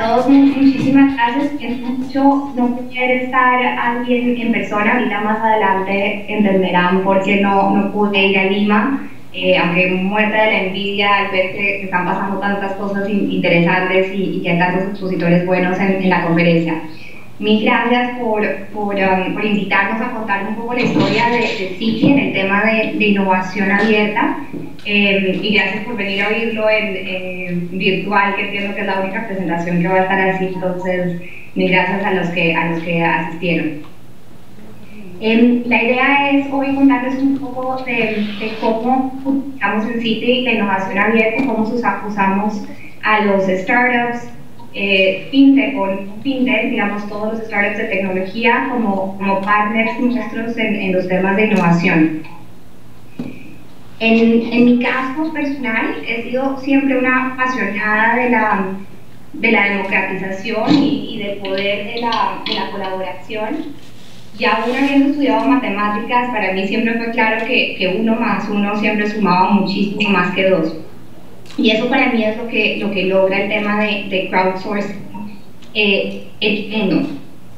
todos, muchísimas gracias. Siento mucho no poder estar alguien en persona. Ahorita más adelante entenderán por qué no pude ir a Lima, aunque muerta de la envidia al ver que están pasando tantas cosas interesantes y que hay tantos expositores buenos en la conferencia. Mil gracias por invitarnos a contar un poco la historia de Citi en el tema de innovación abierta, y gracias por venir a oírlo en virtual, que entiendo que es la única presentación que va a estar así. Entonces mil gracias a los que asistieron. La idea es hoy contarles un poco de cómo utilizamos en Citi la innovación abierta, cómo usamos a los startups, fintech, digamos, todos los startups de tecnología como partners nuestros en los temas de innovación. En mi caso personal, he sido siempre una apasionada de la democratización y del poder de la colaboración. Y aún habiendo estudiado matemáticas, para mí siempre fue claro que 1 más 1 siempre sumaba muchísimo más que 2. Y eso para mí es lo que logra el tema de crowdsourcing el mundo.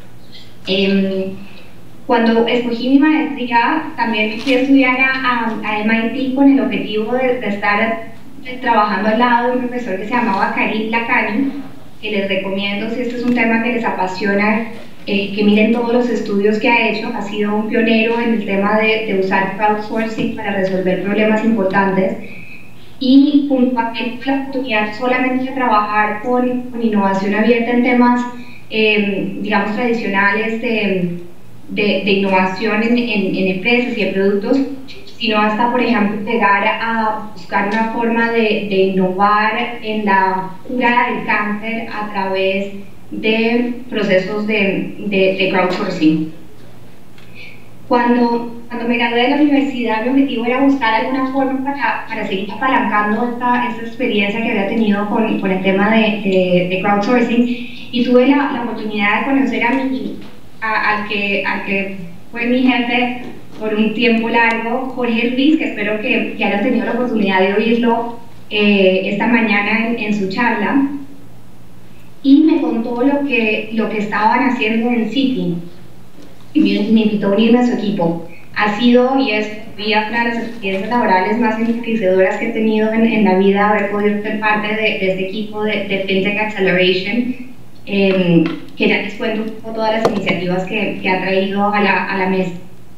Cuando escogí mi maestría, también fui a estudiar a MIT con el objetivo de estar trabajando al lado de un profesor que se llamaba Karim Lakhani, que les recomiendo, si este es un tema que les apasiona, que miren todos los estudios que ha hecho. Ha sido un pionero en el tema de usar crowdsourcing para resolver problemas importantes. Y junto a que tuve la oportunidad solamente de trabajar con innovación abierta en temas, digamos, tradicionales de innovación en empresas y en productos, sino hasta, por ejemplo, llegar a buscar una forma de innovar en la cura del cáncer a través de procesos de crowdsourcing. Cuando me gradué de la universidad, mi objetivo era buscar alguna forma para seguir apalancando esta experiencia que había tenido con el tema de crowdsourcing, y tuve la oportunidad de conocer al que fue mi jefe por un tiempo largo, Jorge Ruiz, que espero que hayan tenido la oportunidad de oírlo esta mañana en su charla, y me contó lo que estaban haciendo en Citi. Y me invitó a unirme a su equipo. Ha sido y es una de las experiencias laborales más enriquecedoras que he tenido en la vida, haber podido ser parte de este equipo de FinTech Acceleration, que ya les cuento un poco todas las iniciativas que ha traído a la mesa.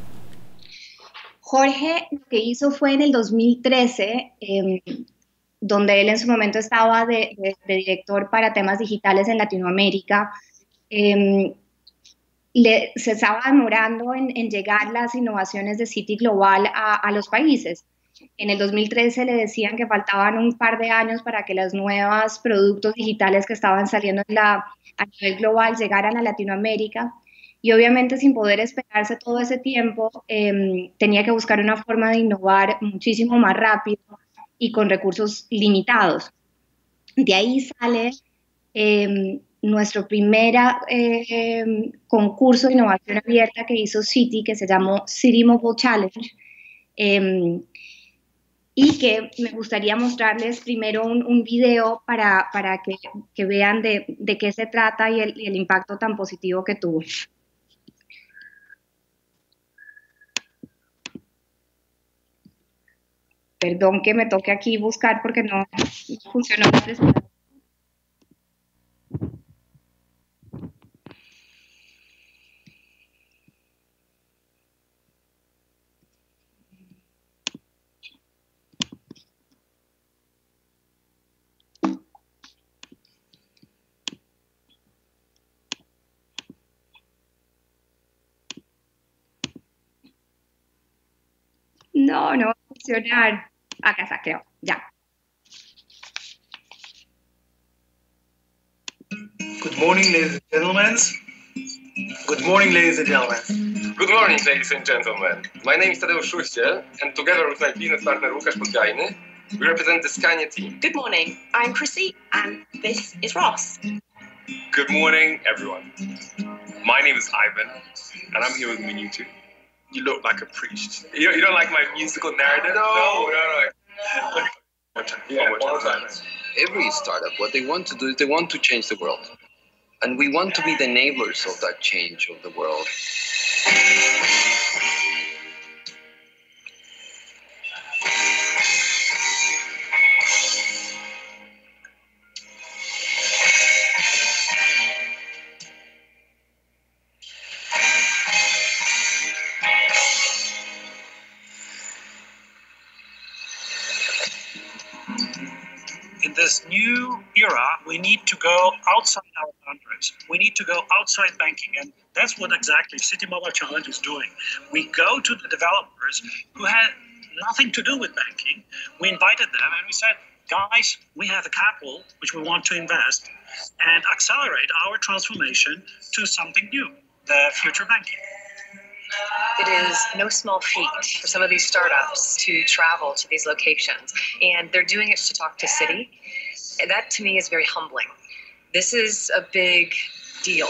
Jorge lo que hizo fue en el 2013, donde él en su momento estaba de director para temas digitales en Latinoamérica, se estaba demorando en llegar las innovaciones de Citi Global a los países. En el 2013 le decían que faltaban un par de años para que los nuevos productos digitales que estaban saliendo a nivel global llegaran a Latinoamérica, y obviamente sin poder esperarse todo ese tiempo, tenía que buscar una forma de innovar muchísimo más rápido y con recursos limitados. De ahí sale nuestro primer concurso de innovación abierta que hizo Citi, que se llamó Citi Mobile Challenge, y que me gustaría mostrarles primero un video para que vean de qué se trata y el impacto tan positivo que tuvo. Perdón que me toque aquí buscar porque no funcionó la presentación. No va a funcionar. Acá está, creo. Ya. Good morning, ladies and gentlemen. Good morning, ladies and gentlemen. Good morning, ladies and gentlemen. My name is Tadeusz Szuściel, and together with my business partner Łukasz Podgajny, we represent the Scania team. Good morning, I'm Chrissy, and this is Ross. Good morning, everyone. My name is Ivan, and I'm here with Minutu. You look like a priest. You don't like my musical narrative? No. One more time. Yeah, one more time. Every startup, what they want to do is they want to change the world. And we want to be the enablers of that change of the world. In this new era, we need to go outside our boundaries. We need to go outside banking, and that's what exactly City Mobile Challenge is doing. We go to the developers who had nothing to do with banking. We invited them and we said, guys, we have a capital which we want to invest and accelerate our transformation to something new, the future banking. It is no small feat for some of these startups to travel to these locations, and they're doing it to talk to Citi. That to me is very humbling. This is a big deal.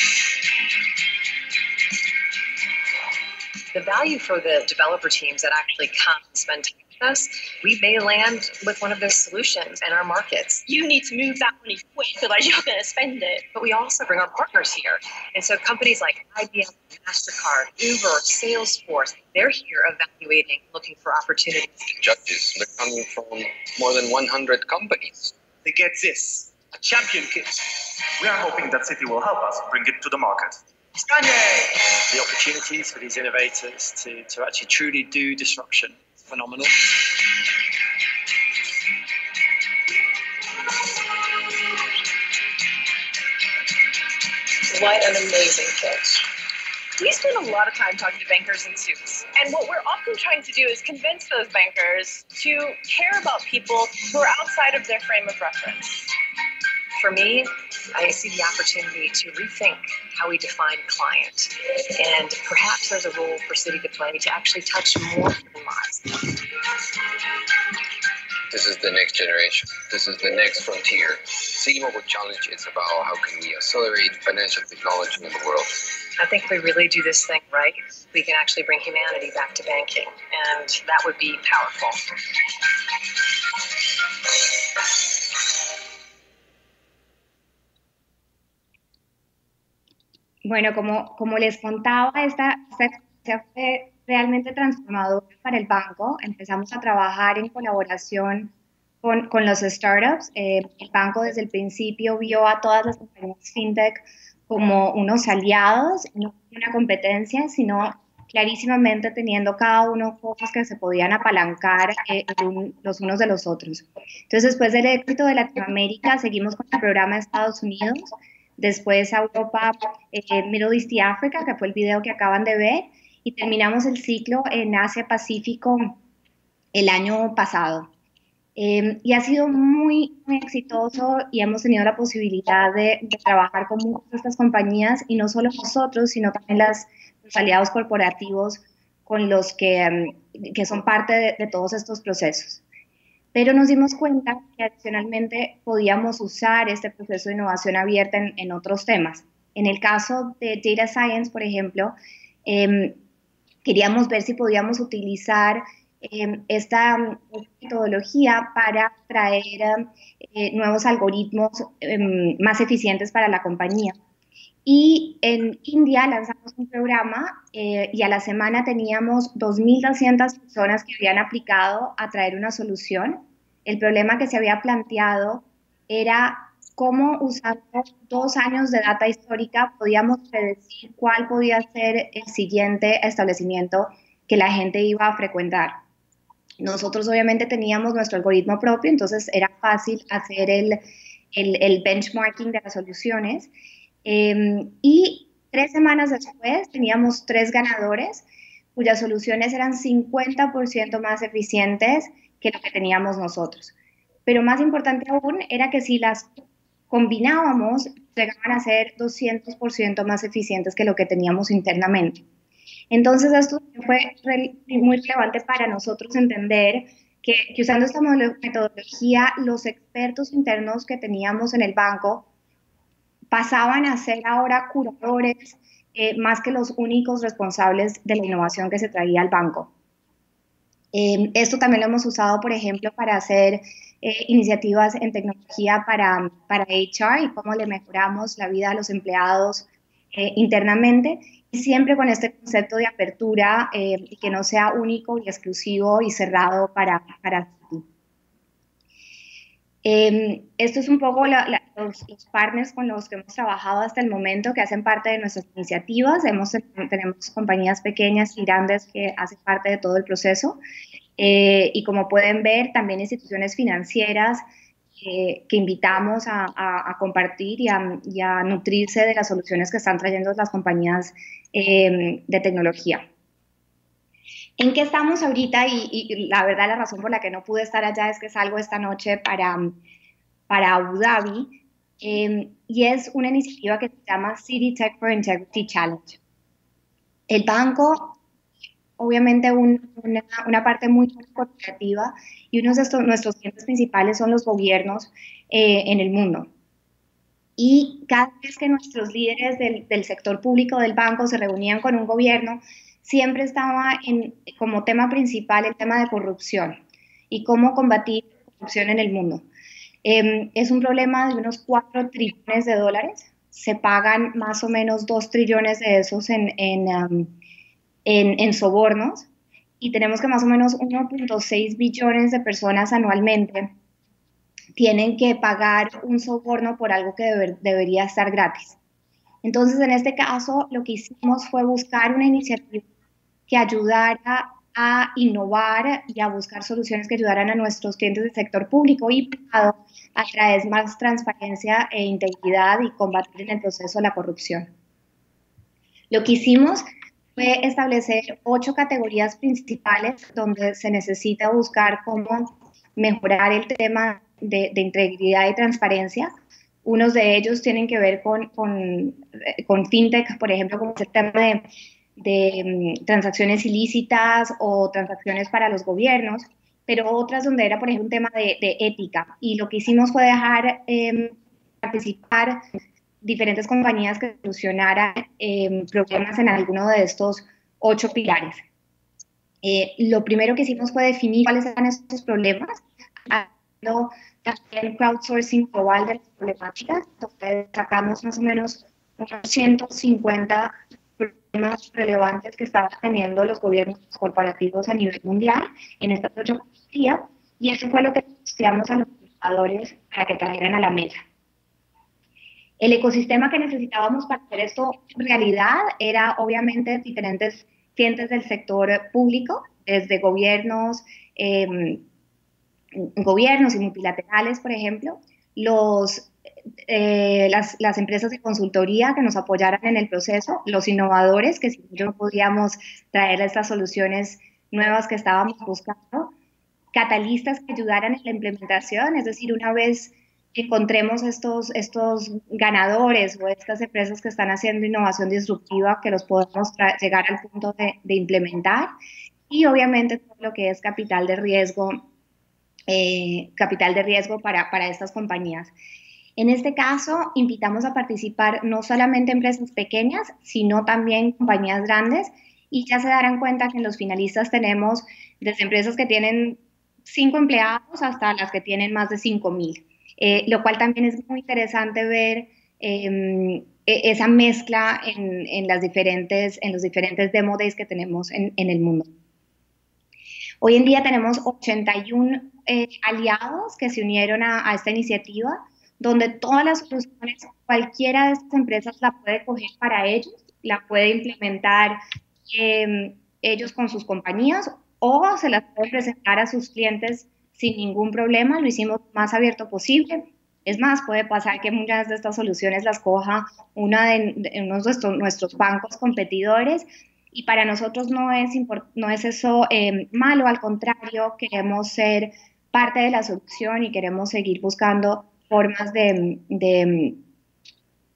The value for the developer teams that actually come and spend time with us, we may land with one of those solutions in our markets. You need to move that money quick, otherwise you're going to spend it. But we also bring our partners here. And so companies like IBM, MasterCard, Uber, Salesforce, they're here evaluating, looking for opportunities. Judges, they're coming from more than 100 companies. They get this, a champion kit. We are hoping that Citi will help us bring it to the market. The opportunities for these innovators to actually truly do disruption is phenomenal. What an amazing pitch. We spend a lot of time talking to bankers in suits, and what we're often trying to do is convince those bankers to care about people who are outside of their frame of reference. For me, I see the opportunity to rethink how we define client, and perhaps there's a role for Citi to play to actually touch more human lives. This is the next generation. This is the next frontier. Citi Mobile Challenge is about how can we accelerate financial technology in the world. I think if we really do this thing right, we can actually bring humanity back to banking, and that would be powerful. Bueno, como les contaba, esta experiencia fue realmente transformadora para el banco. Empezamos a trabajar en colaboración con los startups. El banco desde el principio vio a todas las compañías fintech como unos aliados, no una competencia, sino clarísimamente teniendo cada uno cosas que se podían apalancar los unos de los otros. Entonces, después del éxito de Latinoamérica, seguimos con el programa de Estados Unidos, después a Europa, Middle East y África, que fue el video que acaban de ver, y terminamos el ciclo en Asia-Pacífico el año pasado. Y ha sido muy, muy exitoso y hemos tenido la posibilidad de trabajar con muchas de estas compañías, y no solo nosotros, sino también los aliados corporativos con los que son parte de todos estos procesos. Pero nos dimos cuenta que adicionalmente podíamos usar este proceso de innovación abierta en otros temas. En el caso de Data Science, por ejemplo, queríamos ver si podíamos utilizar esta metodología para traer nuevos algoritmos más eficientes para la compañía. Y en India lanzamos un programa y a la semana teníamos 2.200 personas que habían aplicado a traer una solución. El problema que se había planteado era cómo, usando 2 años de data histórica, podíamos predecir cuál podía ser el siguiente establecimiento que la gente iba a frecuentar. Nosotros obviamente teníamos nuestro algoritmo propio, entonces era fácil hacer el benchmarking de las soluciones. Y 3 semanas después teníamos 3 ganadores cuyas soluciones eran 50% más eficientes que lo que teníamos nosotros. Pero más importante aún era que si las combinábamos, llegaban a ser 200% más eficientes que lo que teníamos internamente. Entonces esto fue muy relevante para nosotros entender que usando esta metodología, los expertos internos que teníamos en el banco pasaban a ser ahora curadores más que los únicos responsables de la innovación que se traía al banco. Esto también lo hemos usado, por ejemplo, para hacer iniciativas en tecnología para HR y cómo le mejoramos la vida a los empleados internamente, y siempre con este concepto de apertura y que no sea único y exclusivo y cerrado para ti. Esto es un poco los partners con los que hemos trabajado hasta el momento, que hacen parte de nuestras iniciativas. Tenemos compañías pequeñas y grandes que hacen parte de todo el proceso. Y como pueden ver, también instituciones financieras que invitamos a compartir y a nutrirse de las soluciones que están trayendo las compañías de tecnología. ¿En qué estamos ahorita? Y la verdad, la razón por la que no pude estar allá es que salgo esta noche para Abu Dhabi, y es una iniciativa que se llama City Tech for Integrity Challenge. El banco, obviamente, una parte muy corporativa, y uno de nuestros clientes principales son los gobiernos en el mundo. Y cada vez que nuestros líderes del sector público del banco se reunían con un gobierno, siempre estaba como tema principal el tema de corrupción y cómo combatir la corrupción en el mundo. Es un problema de unos 4 trillones de dólares. Se pagan más o menos 2 trillones de esos en sobornos, y tenemos que más o menos 1.6 billones de personas anualmente tienen que pagar un soborno por algo que debería estar gratis. Entonces, en este caso, lo que hicimos fue buscar una iniciativa que ayudara a innovar y a buscar soluciones que ayudaran a nuestros clientes del sector público y privado a traer más transparencia e integridad y combatir en el proceso la corrupción. Lo que hicimos fue establecer 8 categorías principales donde se necesita buscar cómo mejorar el tema de integridad y transparencia. Unos de ellos tienen que ver con fintech, por ejemplo, como el tema de transacciones ilícitas o transacciones para los gobiernos, pero otras donde era, por ejemplo, un tema de ética. Y lo que hicimos fue dejar participar diferentes compañías que solucionaran problemas en alguno de estos 8 pilares. Lo primero que hicimos fue definir cuáles eran estos problemas, haciendo también crowdsourcing global de las problemáticas. Entonces sacamos más o menos unos 150 problemas relevantes que estaban teniendo los gobiernos corporativos a nivel mundial en estas 8 categorías, y eso fue lo que planteamos a los legisladores para que trajeran a la mesa. El ecosistema que necesitábamos para hacer esto realidad era obviamente diferentes clientes del sector público, desde gobiernos y multilaterales, por ejemplo, las empresas de consultoría que nos apoyaran en el proceso, los innovadores, que si no podíamos traer estas soluciones nuevas que estábamos buscando, catalistas que ayudaran en la implementación, es decir, una vez encontremos estos ganadores o estas empresas que están haciendo innovación disruptiva, que los podamos llegar al punto de implementar, y obviamente todo lo que es capital de riesgo para estas compañías. En este caso, invitamos a participar no solamente empresas pequeñas, sino también compañías grandes, y ya se darán cuenta que en los finalistas tenemos desde empresas que tienen 5 empleados hasta las que tienen más de 5,000. Lo cual también es muy interesante ver esa mezcla en los diferentes demo days que tenemos en el mundo. Hoy en día tenemos 81 aliados que se unieron a esta iniciativa, donde todas las soluciones, cualquiera de estas empresas la puede coger para ellos, la puede implementar ellos con sus compañías, o se las puede presentar a sus clientes sin ningún problema. Lo hicimos lo más abierto posible. Es más, puede pasar que muchas de estas soluciones las coja uno de nuestros bancos competidores, y para nosotros no es eso malo, al contrario, queremos ser parte de la solución y queremos seguir buscando formas de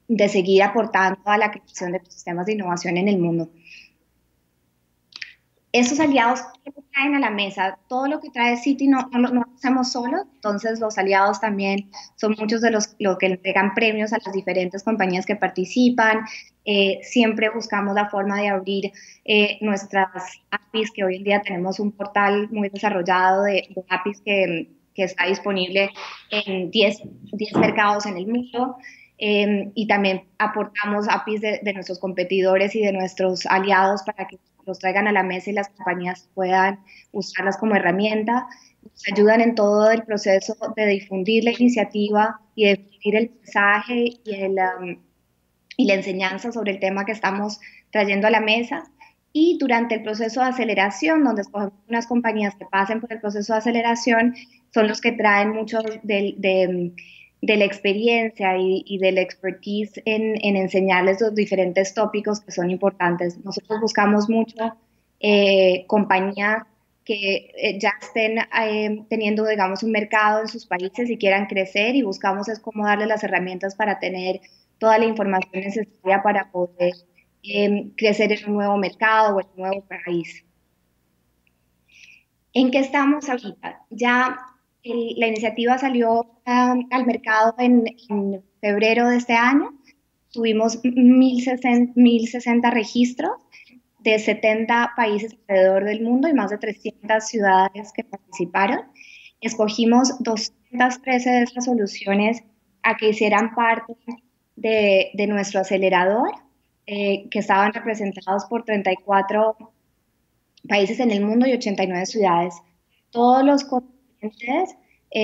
seguir aportando a la creación de sistemas de innovación en el mundo. Estos aliados que traen a la mesa, todo lo que trae Citi no lo hacemos solos, entonces los aliados también son muchos de los que entregan premios a las diferentes compañías que participan. Siempre buscamos la forma de abrir nuestras APIs, que hoy en día tenemos un portal muy desarrollado de APIs que está disponible en 10 mercados en el mundo. Y también aportamos APIs de nuestros competidores y de nuestros aliados para que los traigan a la mesa y las compañías puedan usarlas como herramienta. Nos ayudan en todo el proceso de difundir la iniciativa y de difundir el mensaje y la enseñanza sobre el tema que estamos trayendo a la mesa. Y durante el proceso de aceleración, donde escogemos unas compañías que pasen por el proceso de aceleración, son los que traen mucho de la experiencia y del expertise en enseñarles los diferentes tópicos que son importantes. Nosotros buscamos mucho compañías que ya estén teniendo, digamos, un mercado en sus países y quieran crecer, y buscamos es cómo darles las herramientas para tener toda la información necesaria para poder crecer en un nuevo mercado o en un nuevo país. ¿En qué estamos ahorita? Ya la iniciativa salió al mercado en febrero de este año. Tuvimos 1.060 registros de 70 países alrededor del mundo y más de 300 ciudades que participaron. Escogimos 213 de esas soluciones a que hicieran parte de nuestro acelerador, que estaban representados por 34 países en el mundo y 89 ciudades. Todos los continentes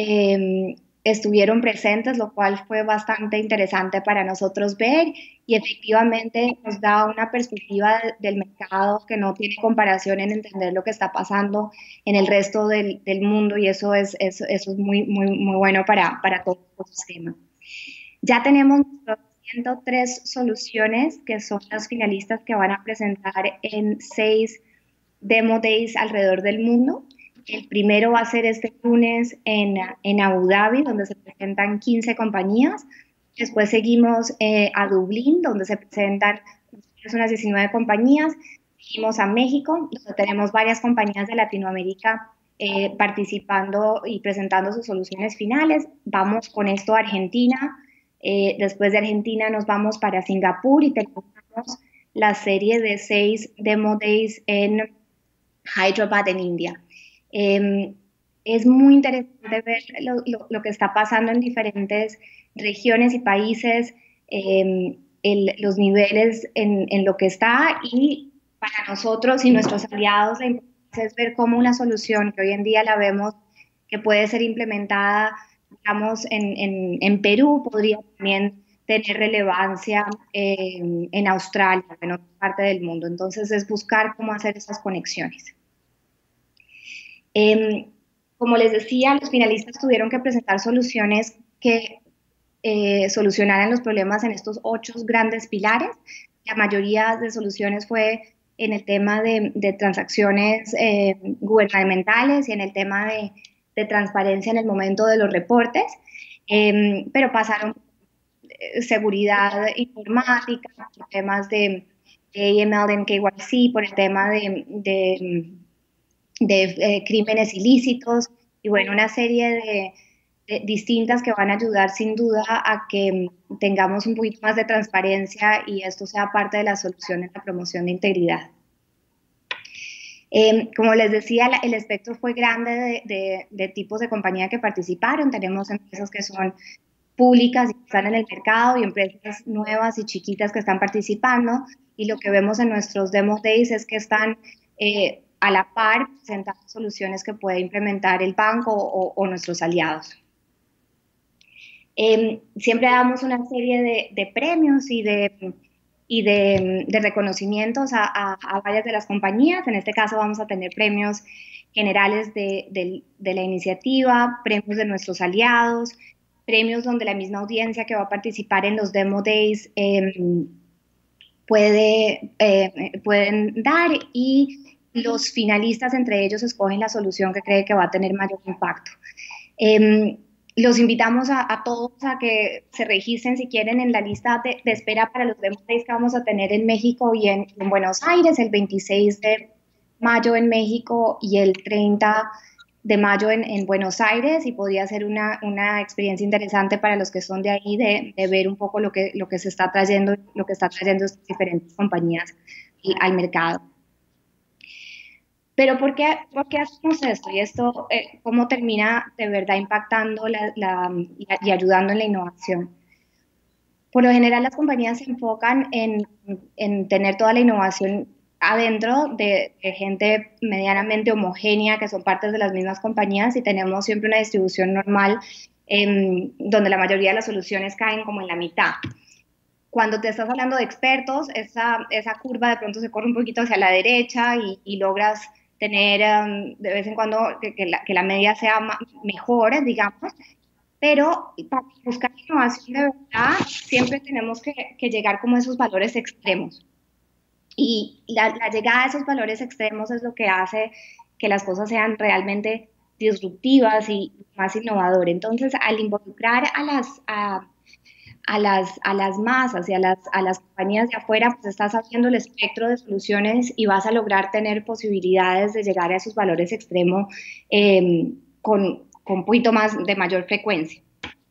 estuvieron presentes, lo cual fue bastante interesante para nosotros ver, y efectivamente nos da una perspectiva del mercado que no tiene comparación en entender lo que está pasando en el resto del mundo, y eso es muy bueno para todo el ecosistema. Ya tenemos 103 soluciones que son las finalistas que van a presentar en 6 Demo Days alrededor del mundo. El primero va a ser este lunes en Abu Dhabi, donde se presentan 15 compañías. Después seguimos a Dublín, donde se presentan unas 19 compañías. Seguimos a México, donde tenemos varias compañías de Latinoamérica participando y presentando sus soluciones finales. Vamos con esto a Argentina. Después de Argentina nos vamos para Singapur y terminamos la serie de 6 Demo Days en Hyderabad, en India. Es muy interesante ver lo que está pasando en diferentes regiones y países, los niveles en lo que está, y para nosotros y nuestros aliados la importancia es ver cómo una solución que hoy en día la vemos que puede ser implementada, digamos, en Perú, podría también tener relevancia en Australia, en otra parte del mundo. Entonces es buscar cómo hacer esas conexiones. Como les decía, los finalistas tuvieron que presentar soluciones que solucionaran los problemas en estos 8 grandes pilares. La mayoría de soluciones fue en el tema de transacciones gubernamentales y en el tema de transparencia en el momento de los reportes, pero pasaron seguridad informática, por temas de AML, de KYC, por el tema de crímenes ilícitos, y bueno, una serie de distintas que van a ayudar sin duda a que tengamos un poquito más de transparencia y esto sea parte de la solución en la promoción de integridad. Como les decía, el espectro fue grande de tipos de compañía que participaron. Tenemos empresas que son públicas y que están en el mercado, y empresas nuevas y chiquitas que están participando, y lo que vemos en nuestros Demo Days es que están a la par presentando soluciones que puede implementar el banco o nuestros aliados. Siempre damos una serie de premios y de reconocimientos a varias de las compañías. En este caso vamos a tener premios generales de la iniciativa, premios de nuestros aliados, premios donde la misma audiencia que va a participar en los Demo Days pueden dar, y los finalistas entre ellos escogen la solución que cree que va a tener mayor impacto. Los invitamos a todos a que se registren si quieren en la lista de espera para los Demo Days que vamos a tener en México y en Buenos Aires el 26 mayo en México y el 30 de mayo en Buenos Aires, y podría ser una experiencia interesante para los que son de ahí, de ver un poco lo que se está trayendo, lo que está trayendo estas diferentes compañías al mercado. Pero ¿por qué hacemos esto? Y esto, ¿cómo termina de verdad impactando y ayudando en la innovación? Por lo general, las compañías se enfocan en tener toda la innovación adentro de gente medianamente homogénea, que son partes de las mismas compañías, y tenemos siempre una distribución normal donde la mayoría de las soluciones caen como en la mitad. Cuando te estás hablando de expertos, esa curva de pronto se corre un poquito hacia la derecha y logras tener de vez en cuando que la media sea mejor, digamos, pero para buscar innovación de verdad siempre tenemos que llegar como a esos valores extremos. Y la llegada a esos valores extremos es lo que hace que las cosas sean realmente disruptivas y más innovadoras. Entonces, al involucrar a las masas y a las compañías de afuera, pues estás abriendo el espectro de soluciones y vas a lograr tener posibilidades de llegar a esos valores extremos con un poquito más de mayor frecuencia.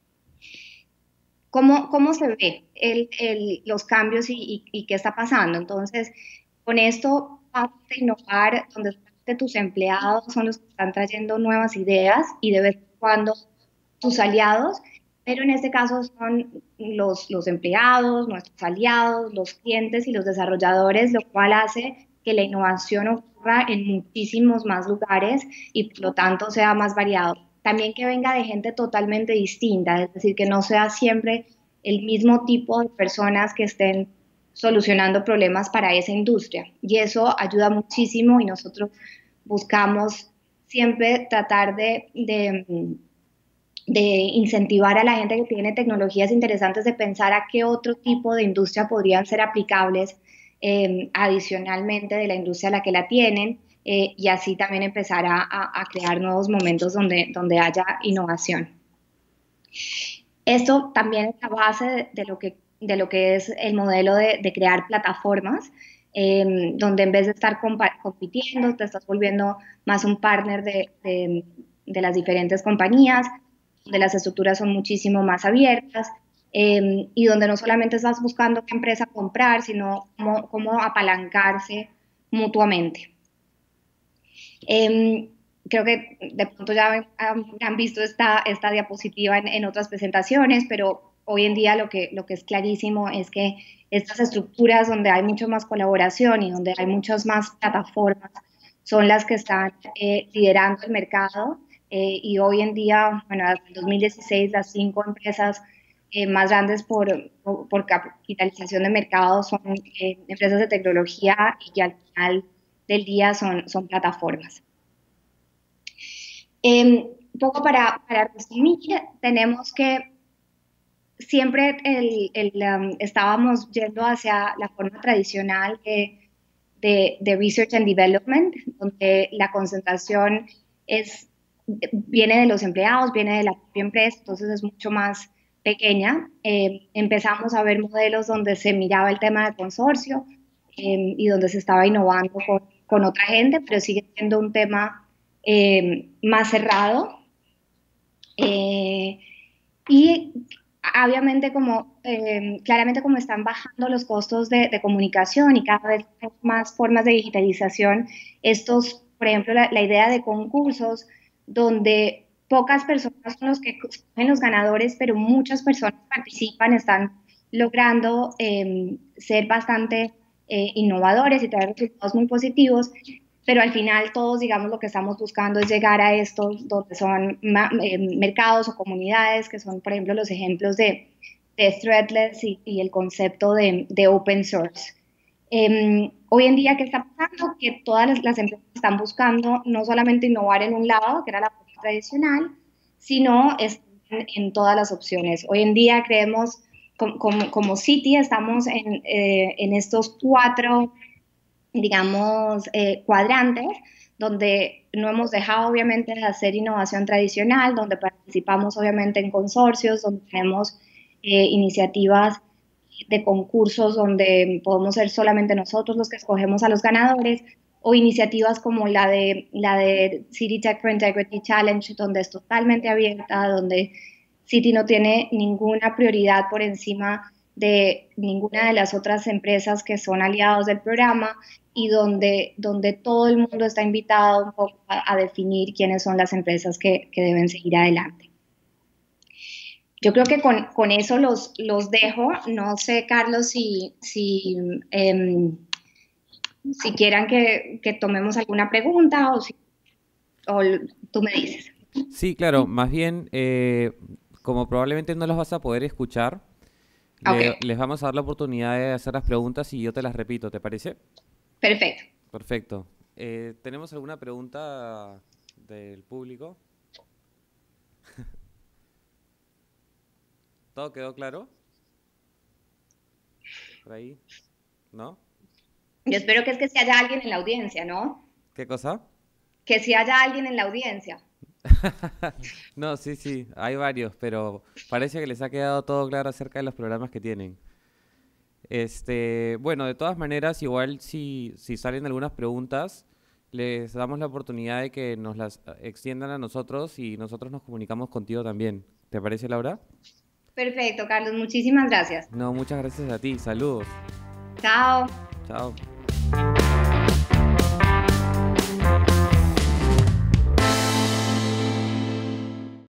¿Cómo se ve los cambios y qué está pasando? Entonces, con esto vas a innovar donde tus empleados son los que están trayendo nuevas ideas y de vez en cuando tus aliados, pero en este caso son los empleados, nuestros aliados, los clientes y los desarrolladores, lo cual hace que la innovación ocurra en muchísimos más lugares y por lo tanto sea más variado. También que venga de gente totalmente distinta, es decir, que no sea siempre el mismo tipo de personas que estén solucionando problemas para esa industria. Y eso ayuda muchísimo y nosotros buscamos siempre tratar de incentivar a la gente que tiene tecnologías interesantes de pensar a qué otro tipo de industria podrían ser aplicables adicionalmente de la industria a la que la tienen, y así también empezar a crear nuevos momentos donde haya innovación. Esto también es la base de lo que es el modelo de crear plataformas, donde en vez de estar compitiendo, te estás volviendo más un partner de las diferentes compañías, donde las estructuras son muchísimo más abiertas, y donde no solamente estás buscando qué empresa comprar, sino cómo apalancarse mutuamente. Creo que de pronto ya han visto esta diapositiva en otras presentaciones, pero hoy en día lo que es clarísimo es que estas estructuras donde hay mucho más colaboración y donde hay muchas más plataformas son las que están liderando el mercado, y hoy en día, bueno, hasta el 2016 las 5 empresas más grandes por capitalización de mercado son empresas de tecnología, y al final del día son plataformas. Un poco para resumir, tenemos que siempre estábamos yendo hacia la forma tradicional de Research and Development, donde la concentración viene de los empleados, viene de la propia empresa, entonces es mucho más pequeña. Empezamos a ver modelos donde se miraba el tema de consorcio y donde se estaba innovando con otra gente, pero sigue siendo un tema más cerrado. Y obviamente claramente como están bajando los costos de comunicación y cada vez hay más formas de digitalización, por ejemplo, la idea de concursos donde pocas personas son los que escogen los ganadores, pero muchas personas participan, están logrando ser bastante innovadores y traer resultados muy positivos, pero al final todos, digamos, lo que estamos buscando es llegar a estos donde son mercados o comunidades, que son, por ejemplo, los ejemplos de Threadless y el concepto de open source. Hoy en día, ¿qué está pasando? Que todas las empresas están buscando no solamente innovar en un lado, que era la parte tradicional, sino en todas las opciones. Hoy en día creemos, como Citi, estamos en estos 4, digamos, cuadrantes, donde no hemos dejado obviamente de hacer innovación tradicional, donde participamos obviamente en consorcios, donde tenemos iniciativas de concursos donde podemos ser solamente nosotros los que escogemos a los ganadores, o iniciativas como la de City Tech for Integrity Challenge, donde es totalmente abierta, donde City no tiene ninguna prioridad por encima de ninguna de las otras empresas que son aliados del programa, y donde todo el mundo está invitado un poco a definir quiénes son las empresas que deben seguir adelante. Yo creo que con eso los dejo. No sé, Carlos, si quieran que tomemos alguna pregunta o tú me dices. Sí, claro. Más bien, como probablemente no los vas a poder escuchar, Okay. les vamos a dar la oportunidad de hacer las preguntas y yo te las repito, ¿te parece? Perfecto. Perfecto. ¿Tenemos alguna pregunta del público? ¿Todo quedó claro? ¿Por ahí? ¿No? Yo espero que si haya alguien en la audiencia, ¿no? ¿Qué cosa? Que si haya alguien en la audiencia. No, sí, hay varios, pero parece que les ha quedado todo claro acerca de los programas que tienen. Bueno, de todas maneras, igual si salen algunas preguntas, les damos la oportunidad de que nos las extiendan a nosotros y nosotros nos comunicamos contigo también. ¿Te parece, Laura? Perfecto, Carlos. Muchísimas gracias. No, muchas gracias a ti. Saludos. Chao. Chao.